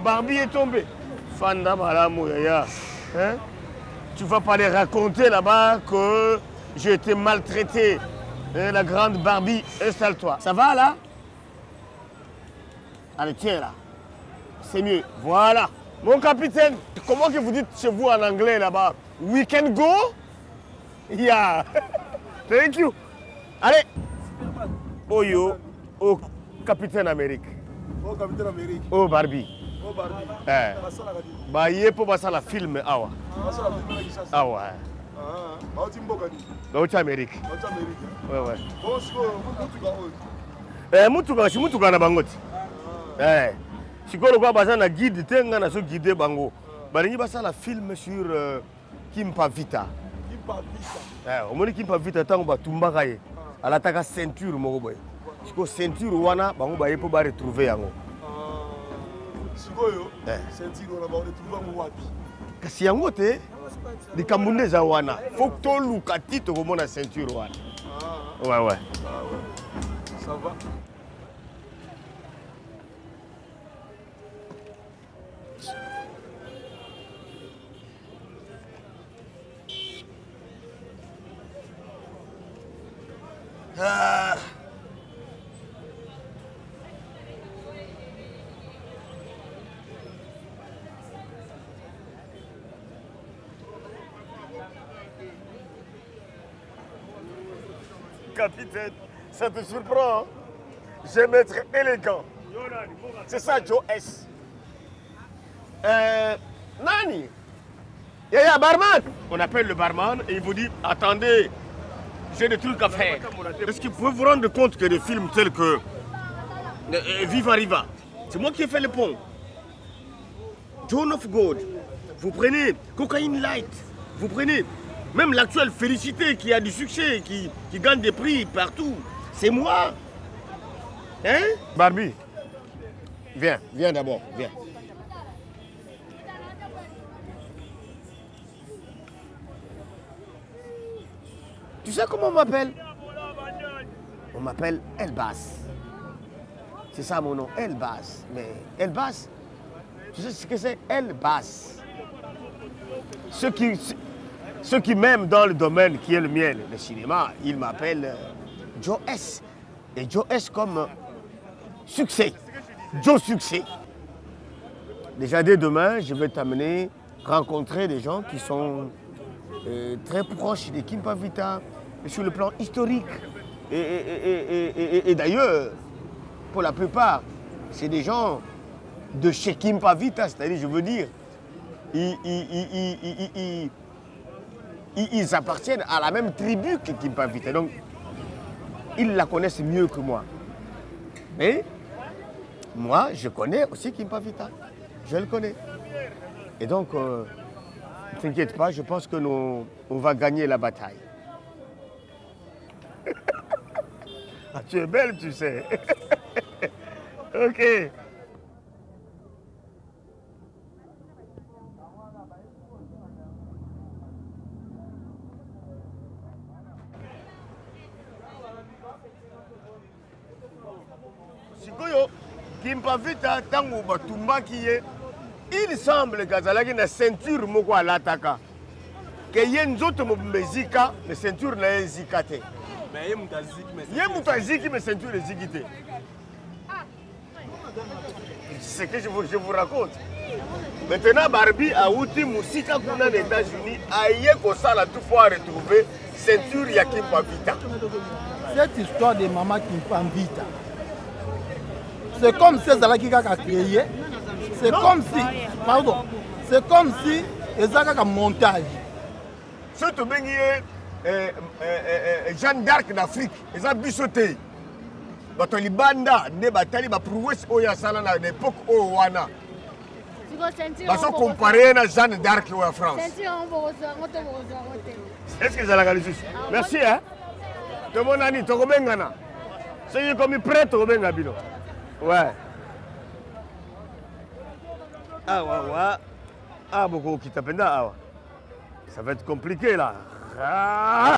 Barbie est tombé. Fanda Malamu Yaya. Hein? Tu vas pas les raconter là-bas que j'ai été maltraité. Hein, la grande Barbie, installe-toi. Ça va là? Allez, tiens là. C'est mieux. Voilà. Mon capitaine, comment que vous dites chez vous en anglais là-bas? We can go? Yeah. Thank you. Allez. Oh yo. Oh capitaine Amérique. Oh capitaine Amérique. Oh Barbie. Oh Barbie. Eh. Bah yé pour passer la film awa. Awa. Ah. Bah tu m'boka ni. Bah tu Amérique. Bah tu Amérique. Ouais ouais. Bon siko mutuka oyo. Mutuka na bangoti. Sikoyo kwa baza na guide te nga na so guide bango. Balingi basala film sur Kimpa Vita. Kimpa Vita. Omoni Kimpa Vita tango batumbaka ye. Alataka ceinture moko boye. Siko ceinture wana bango baye po ba retrouver yango. Sikoyo ceinture wana ba retrouver yango wapi? Kasi yango te likambo nde eza wana. Faut que toluka ti tokomona ceinture wana. Ouais ouais. Ça va. Ah. Capitaine, ça te surprend, hein? Je vais être élégant. C'est ça, Joe S. Nani? Yaya, barman. On appelle le barman et il vous dit, attendez, j'ai des trucs à faire. Est-ce que vous pouvez vous rendre compte que des films tels que Viva Riva, c'est moi qui ai fait le pont. John of God, vous prenez Cocaine Light, vous prenez même l'actuelle Félicité qui a du succès, qui gagne des prix partout. C'est moi. Hein? Barbie, viens d'abord, viens. Tu sais comment on m'appelle? On m'appelle Elbas. C'est ça mon nom, Elbas. Mais Elbas, tu sais ce que c'est? Elbas. Ceux qui m'aiment dans le domaine qui est le mien, le cinéma, ils m'appellent Joe S. Et Joe S comme succès. Joe Succès. Déjà dès demain, je vais t'amener rencontrer des gens qui sont très proches de Kimpa Vita sur le plan historique. Et d'ailleurs, pour la plupart, c'est des gens de chez Kimpa Vita, c'est-à-dire, je veux dire, ils appartiennent à la même tribu que Kimpa Vita. Donc, ils la connaissent mieux que moi. Mais moi, je connais aussi Kimpa Vita. Je le connais. Et donc, ne t'inquiète pas, je pense que on va gagner la bataille. Ah, tu es belle, tu sais. Ok. Sikoyo, Kimpa Vita, tango batumbaki ye, il semble qu'azalaki na ceinture moko alataka. Que ye nzoto mobezika, mais ceinture na ezika te. Mais ye mutaziki mais Ye mais ceinture eziki te. C'est ce que je vous raconte. Maintenant, Barbie a outi musika kuna aux États-Unis, aye kosala tout pour retrouver ceinture ya Kimpa Vita. Cette histoire de maman Kimpa Vita, c'est comme si Zalaki a créé, c'est comme si, pardon, c'est comme si Ezaka a montage. Ce que Jeanne d'Arc d'Afrique, ils ont bissoté. Bato libanda ne batali ba prouesse oya sala na l'époque o wana. Baso comparer na Jeanne d'Arc en France. Est-ce que ça la galise? Merci hein. Tout mon ami to bengana. C'est comme prêt to benga bino. Ouais. Ah ouais. Ah beaucoup qui t'appelle ah. Ça va être compliqué là. Ah.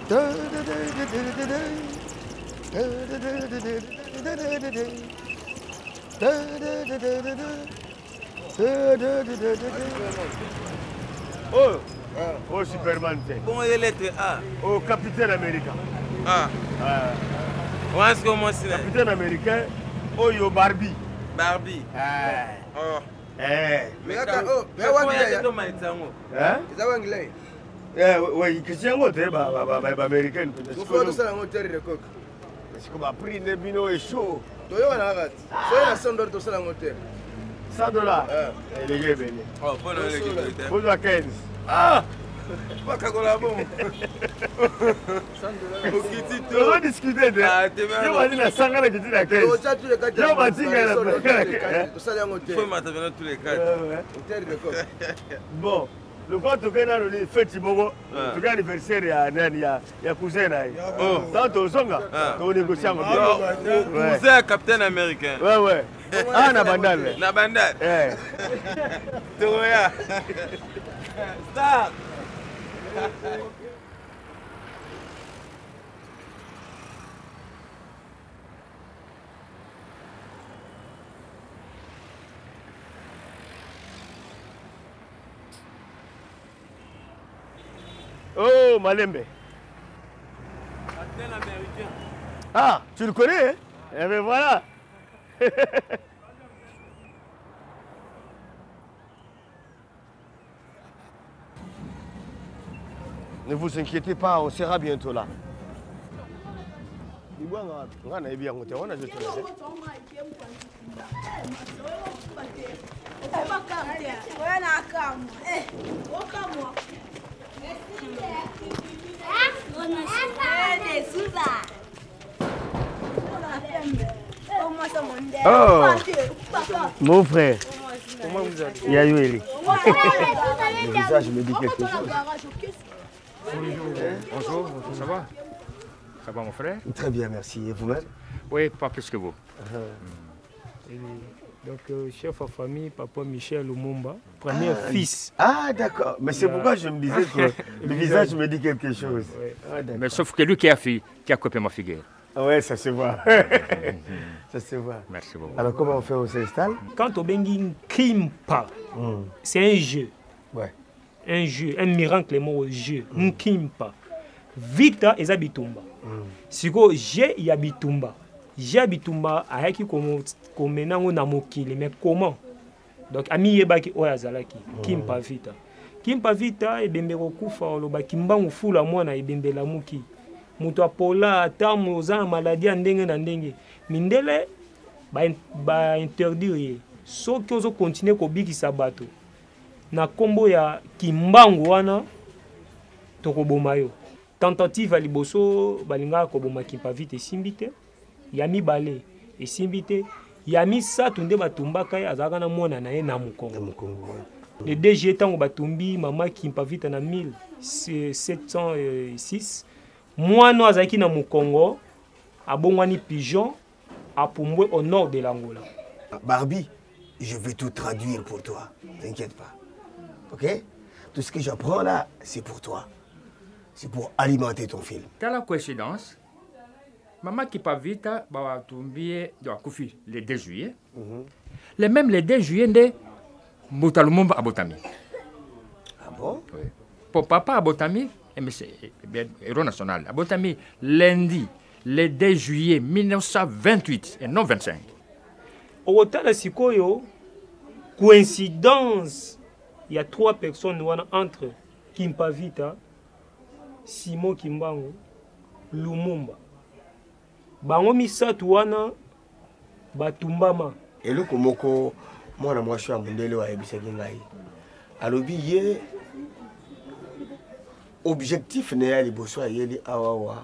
Oh, Superman. Comment est lettre A? Oh, Capitaine Américain. Ah. On va commencer. Capitaine Américain. Oh, yo Barbie. Barbie. Oh. Mais attends, mais anglais. Oui, Christian Moté, américaine. Il faut ça la moteur de coq. Est-ce qu'on va prendre des bino et chaud? Tu vois, on arrête. Soyez la somme d'or de ça la moteur. $100. Les gars, béni. Oh, bon, le Vous à 15. Ah! Pas qu'à la bon. On va discuter de. Je vais dire la 100 que tu as 15. Je vais dire Il faut m'attendre tous les cas. Bon. Le quoi tu gagnes dans le fête Tibogo, tu gagnes l'anniversaire il y a cousin là. Dans ton songa, tu négocies en cousin capitaine américain. Ouais. Ah, na bandal. Na bandal. Toya. Stop. Oh, Malembe. Capitaine américain. Ah, tu le connais, hein? Eh bien voilà. Ne vous inquiétez pas, on sera bientôt là. Oh, mon frère. Comment vous allez? Il y a eu Eli. Le visage me dit quelque chose. Bonjour, ça va? Ça va mon frère? Très bien, merci. Et vous-même? Oui, pas plus que vous. Donc, chef de famille, papa Michel Lumumba, premier fils. Ah, d'accord. Mais c'est pourquoi je me disais que le visage me dit quelque chose. Ah, mais sauf que lui qui a coupé ma figure. Oui, ça se voit. Ça se voit. Merci beaucoup. Alors, comment on fait? On s'installe? Quand on bengi Kimpa, c'est un jeu. Ouais. Un jeu, un miracle, le mot jeu. Kimpa. Vita et Bitumba. Si vous j'ai ya Bitumba. J'ai Bitumba, ayaki comme menango na mokili, mais comment? Donc, ami yebaki oyazalaki. Kimpa Vita. Kimpa Vita, et bembero kufa, oloba kimbangu fula mwana et bembela muki. Mutu apola atamu oza maladie ndenge na ndenge mindele ba interdire soki ozo continuer ko bikisa bato na kombo ya kimbangu wana tokoboma yo tentative ya liboso balinga ko boma Kimpa Vita esimbi te ya mibale esimbi te ya misato nde batumbaka ye azalaka na mwana na ye na Mukongo le DG tango batumbi mama Kimpa Vita na 1706 moi, nous avons na Mukongo, à Bongwani Pigeon, à Pumbwe au nord de l'Angola. Barbie, je vais tout traduire pour toi. T'inquiète pas. Ok? Tout ce que j'apprends là, c'est pour toi. C'est pour alimenter ton film. Dans la coïncidence, maman Kimpa Vita va tomber le 2 juillet. Même le 2 juillet, de Lumumba à Botami. Ah bon? Oui. Pour papa à Botami, héros national. À Botami, lundi, le 2 juillet 1928 et non 25. Au total de Sikoyo, coïncidence, il y a 3 personnes entre Kimpa Vita, Simon Kimbangu, Lumumba. Bango misatu wana batumbama. Et le komoko, moi je suis à Mundele wa ebisaki ngai. Alobi ye objectif n'est pas liboso yeli awawa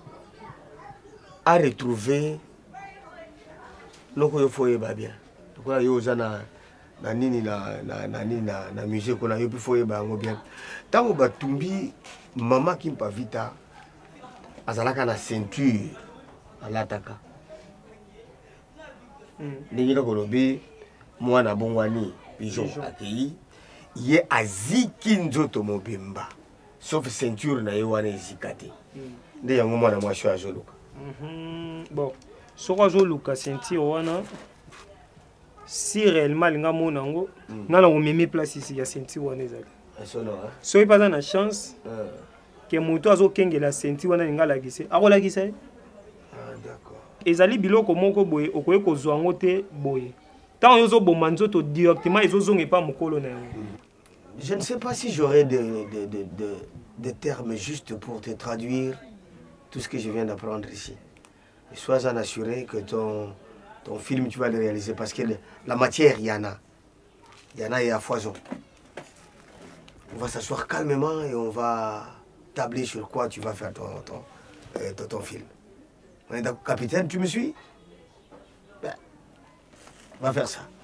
à retrouver loko yo foye ba bien. Ko yo za na nini na musique ko na yo foye ba ngo bien. Tango batumbi mama Kimpa Vita azalaka na ceinture alataka. Ndingi ko lobi mwana bongwani pigeon akei ye aziki nzoto mobimba. Sauf ceinture na yewane zikate. nde yango mwana mwasi oyo azoluka. Bon soki azoluka ceinture wana si réellement alinga mona yango nga na komemi place ici ya ceinture wana ezali soki mpe aza na chance ke moto azokengela ceinture wana alinga alakise akolakisa ye ezali biloko moko boye okoki kozwa yango te boye ntango yo ozoboma nzoto directement ezozonga epa mokolo na yango. Je ne sais pas si j'aurai des termes justes pour te traduire tout ce que je viens d'apprendre ici. Et sois en assuré que ton film, tu vas le réaliser parce que la matière, il y en a. Il y en a et à foison. On va s'asseoir calmement et on va tabler sur quoi tu vas faire ton film. On est d'accord, capitaine, tu me suis? Ben, on va faire ça.